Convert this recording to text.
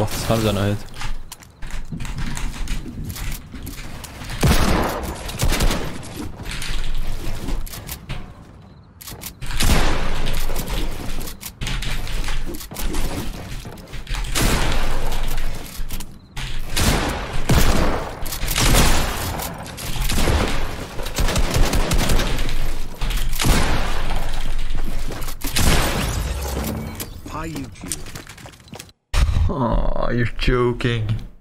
What? How does that not hit? Hi YouTube. Oh, you're joking.